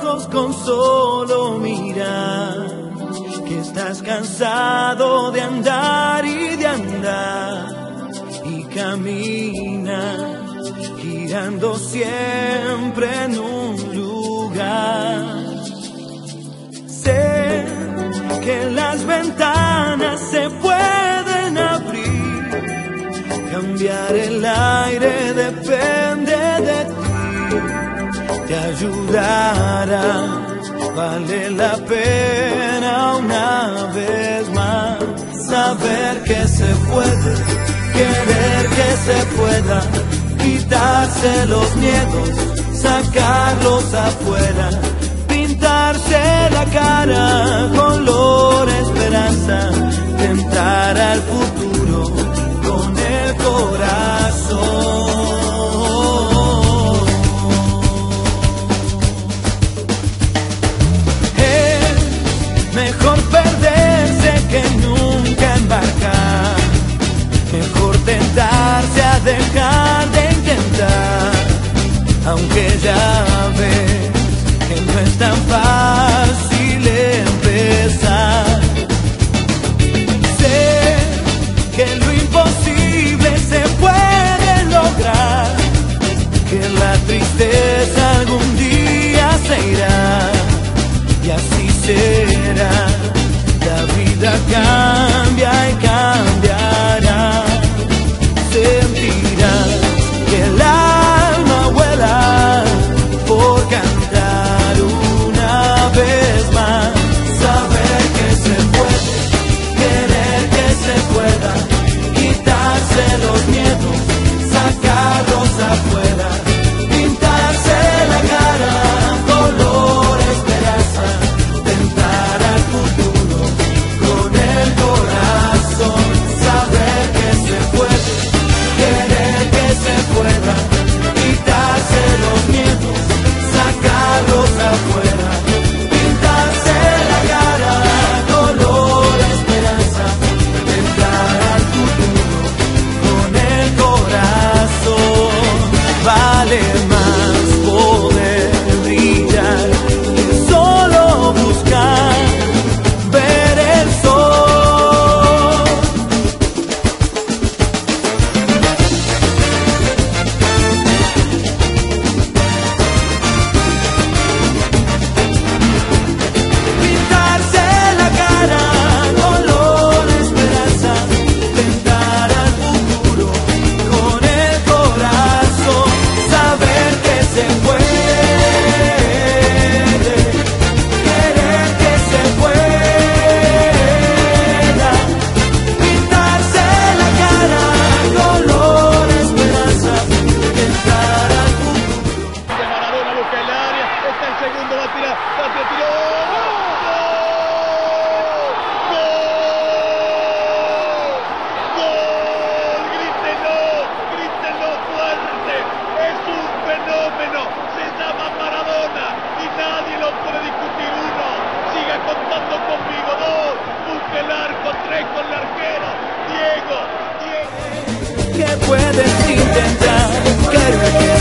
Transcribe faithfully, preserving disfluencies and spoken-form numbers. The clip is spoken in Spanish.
ojos con solo mirar, que estás cansado de andar y de andar, y camina girando siempre en un lugar. Sé que las ventanas se pueden abrir, cambiar el aire depende de ti. Te ayudará, vale la pena una vez más saber que se puede, querer que se pueda, quitarse los miedos, sacarlos afuera, pintarse la cara color esperanza, tentar al futuro con el corazón. Mejor perderse que nunca embarcar, mejor tentarse a dejar de intentar, aunque ya ves que no es tan fácil empezar. Sé que lo imposible se puede lograr, que la tristeza algún día se irá, y así será. La vida cambia y cambiará. Sentirás que el alma vuela por cantar una vez más. Saber que se puede, querer que se pueda, quitarse los miedos, sacarlos afuera, pintarse la cara color esperanza, tentar al futuro con el corazón. Saber que se puede, querer que se pueda, quitarse los miedos, sacarlos afuera, pintarse la cara color esperanza, tentar al futuro con el corazón. Vale más poder brillar que solo buscar ver el sol. Pintarse la cara color esperanza, tentar al futuro con el corazón. Saber que se puede, querer que se pueda, pintarse la cara color esperanza, tentar al futuro. Maradona busca el área, está el segundo, va a tirar, va a tirar, tiró. ¡Gol! ¡Gol! ¡Grítenlo! ¡Grítenlo fuerte! ¡Es un fenómeno! Se llama Maradona y nadie lo puede discutir. Uno, siga contando conmigo. Dos, busque el arco. Tres, con el arquero. Diego, Diego. Que puedes intentar, querer que